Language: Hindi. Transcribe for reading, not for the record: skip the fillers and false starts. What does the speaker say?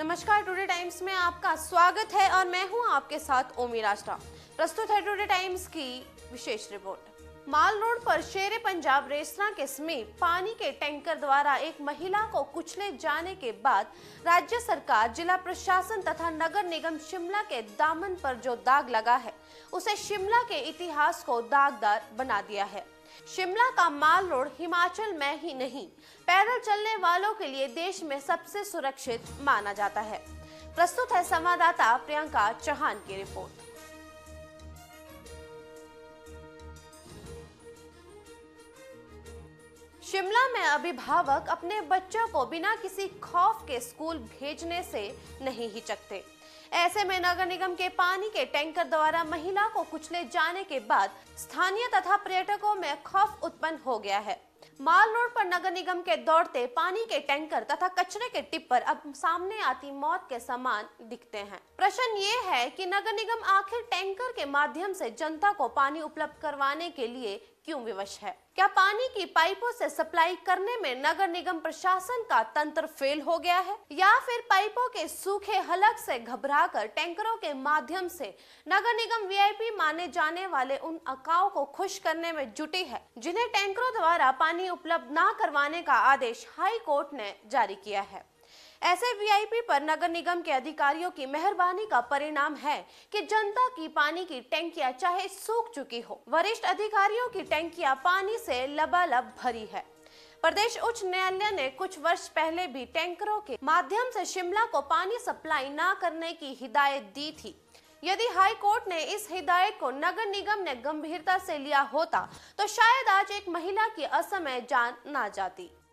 नमस्कार, टुडे टाइम्स में आपका स्वागत है और मैं हूं आपके साथ ओमी राष्ट्रा। प्रस्तुत है टुडे टाइम्स की विशेष रिपोर्ट। माल रोड पर शेरे पंजाब रेस्तरां के समीप पानी के टैंकर द्वारा एक महिला को कुचले जाने के बाद राज्य सरकार, जिला प्रशासन तथा नगर निगम शिमला के दामन पर जो दाग लगा है उसे शिमला के इतिहास को दागदार बना दिया है। शिमला का माल रोड हिमाचल में ही नहीं, पैदल चलने वालों के लिए देश में सबसे सुरक्षित माना जाता है। प्रस्तुत है संवाददाता प्रियंका चौहान की रिपोर्ट। शिमला में अभिभावक अपने बच्चों को बिना किसी खौफ के स्कूल भेजने से नहीं हिचकते। ऐसे में नगर निगम के पानी के टैंकर द्वारा महिला को कुचले जाने के बाद स्थानीय तथा पर्यटकों में खौफ उत्पन्न हो गया है। माल रोड पर नगर निगम के दौड़ते पानी के टैंकर तथा कचरे के टिप्पर अब सामने आती मौत के समान दिखते हैं। प्रश्न ये है कि नगर निगम आखिर टैंकर के माध्यम से जनता को पानी उपलब्ध करवाने के लिए क्यों विवश है? क्या पानी की पाइपों से सप्लाई करने में नगर निगम प्रशासन का तंत्र फेल हो गया है, या फिर पाइपों के सूखे हलक से घबराकर टैंकरों के माध्यम से नगर निगम वीआईपी माने जाने वाले उन अकाओं को खुश करने में जुटी है जिन्हें टैंकरों द्वारा पानी उपलब्ध न करवाने का आदेश हाई कोर्ट ने जारी किया है। ऐसे वीआईपी पर नगर निगम के अधिकारियों की मेहरबानी का परिणाम है कि जनता की पानी की टैंकियां चाहे सूख चुकी हो, वरिष्ठ अधिकारियों की टैंकियां पानी से लबालब भरी है। प्रदेश उच्च न्यायालय ने कुछ वर्ष पहले भी टैंकरों के माध्यम से शिमला को पानी सप्लाई न करने की हिदायत दी थी। यदि हाई कोर्ट ने इस हिदायत को नगर निगम ने गंभीरता से लिया होता तो शायद आज एक महिला की असमय जान ना जाती।